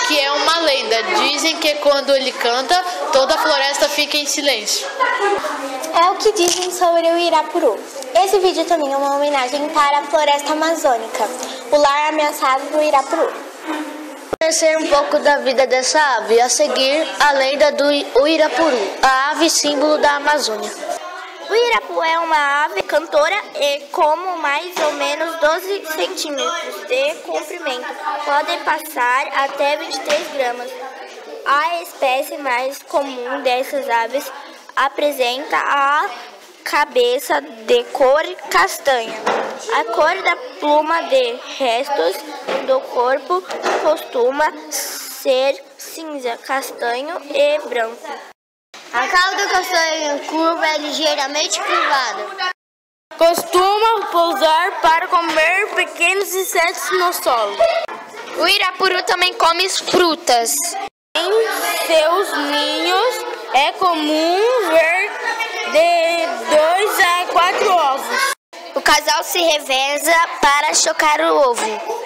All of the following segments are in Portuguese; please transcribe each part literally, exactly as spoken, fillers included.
que é uma lenda. Dizem que quando ele canta, toda a floresta fica em silêncio. É o que dizem sobre o Uirapuru. Esse vídeo também é uma homenagem para a floresta amazônica, o lar ameaçado do Uirapuru. Conhecer um pouco da vida dessa ave, a seguir a lenda do Uirapuru, a ave símbolo da Amazônia. O Uirapuru é uma ave cantora e como mais ou menos doze centímetros de comprimento, podem passar até vinte e três gramas. A espécie mais comum dessas aves apresenta a cabeça de cor castanha. A cor da pluma de restos do corpo costuma ser cinza, castanho e branco. A cauda castanha curva é ligeiramente curvada. Costuma pousar para comer pequenos insetos no solo. O Uirapuru também come frutas. Em seus ninhos é comum ver de dois a quatro ovos. O casal se reveza para chocar o ovo.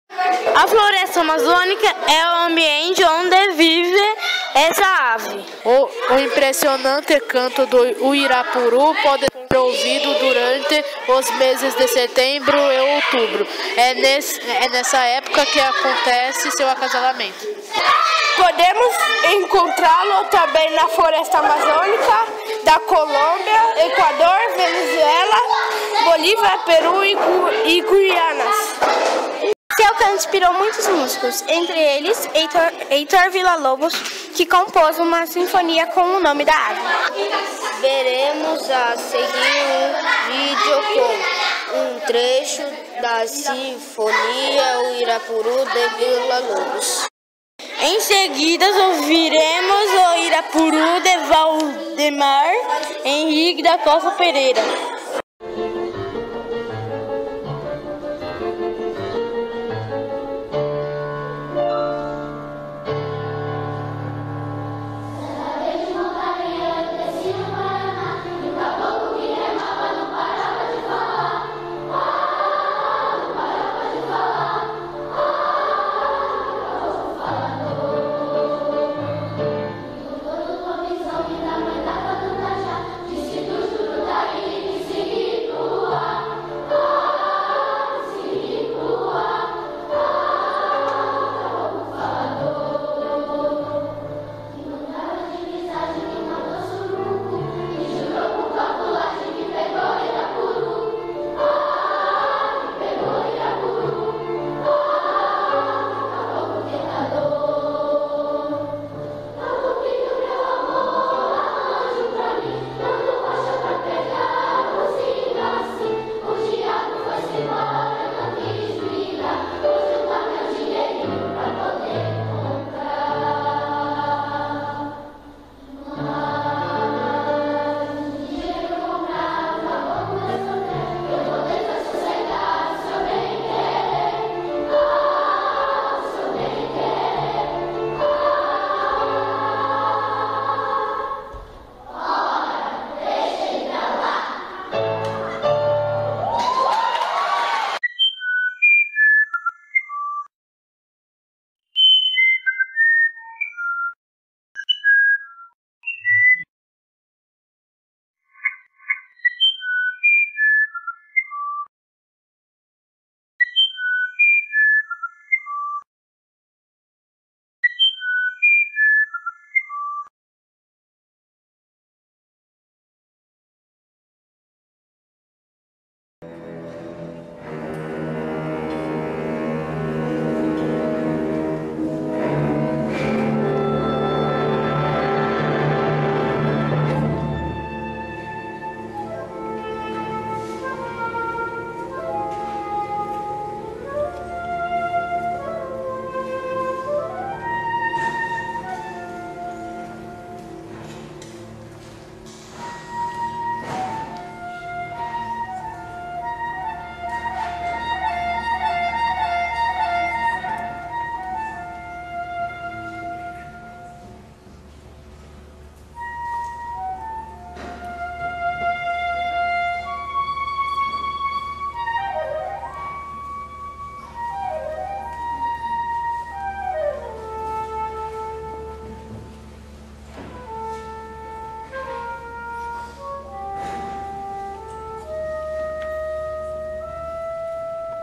A floresta amazônica é o ambiente onde vive essa ave. O, o impressionante canto do Uirapuru pode ser ouvido durante os meses de setembro e outubro. É, nesse, é nessa época que acontece seu acasalamento. Podemos encontrá-lo também na floresta amazônica da Colômbia, Equador, Venezuela, Bolívia, Peru e, Gu e Guianas. Seu canto inspirou muitos músicos, entre eles Heitor, Heitor Villa-Lobos, que compôs uma sinfonia com o nome da ave. Veremos a seguir um vídeo com um trecho da sinfonia Uirapuru de Villa-Lobos. Em seguida, ouviremos o Uirapuru de Valdemar Henrique da Costa Pereira.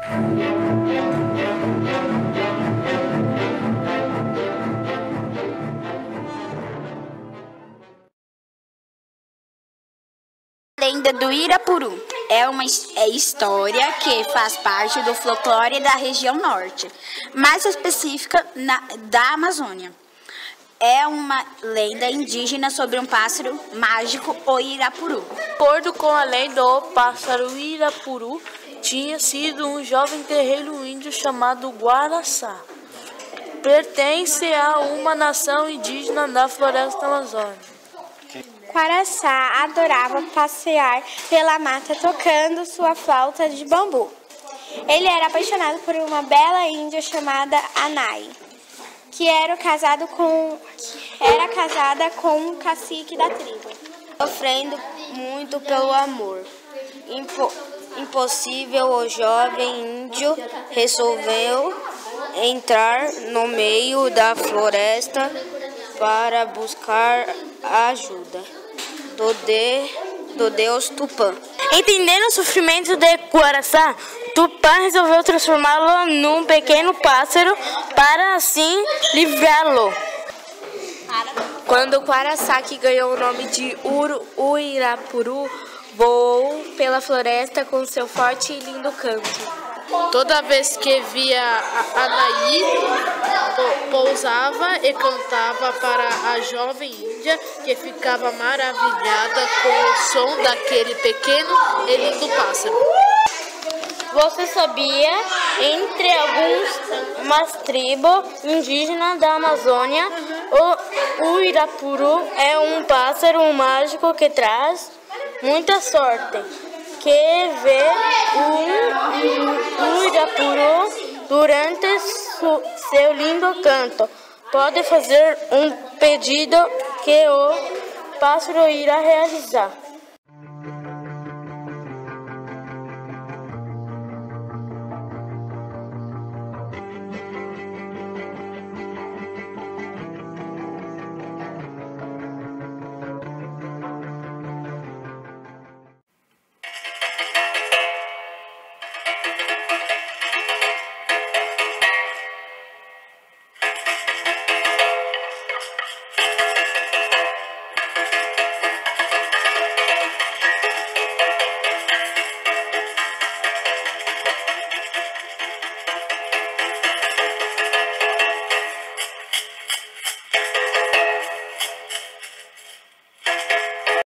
Lenda do Irapuru é uma é história que faz parte do folclore da região norte, mais específica na, da Amazônia. É uma lenda indígena sobre um pássaro mágico, o Irapuru. De acordo com a lenda, o pássaro Irapuru tinha sido um jovem guerreiro índio chamado Guaraçá. Pertence a uma nação indígena da floresta amazônica. Guaraçá adorava passear pela mata tocando sua flauta de bambu. Ele era apaixonado por uma bela índia chamada Anai, que era casado com que era casada com um cacique da tribo. Sofrendo muito pelo amor Impo, impossível, o jovem índio resolveu entrar no meio da floresta para buscar ajuda do, de, do deus Tupã. Entendendo o sofrimento de Guaraçá, Tupã resolveu transformá-lo num pequeno pássaro para assim livrá-lo. Quando Guaraçá, que ganhou o nome de Uru, Uirapuru, voou pela floresta com seu forte e lindo canto. Toda vez que via Anaí, pousava e cantava para a jovem índia, que ficava maravilhada com o som daquele pequeno e lindo pássaro. Você sabia? Entre algumas tribos indígenas da Amazônia, o Uirapuru é um pássaro mágico que traz muita sorte. Que vê o Uirapuru durante su, seu lindo canto. Pode fazer um pedido que o pássaro irá realizar.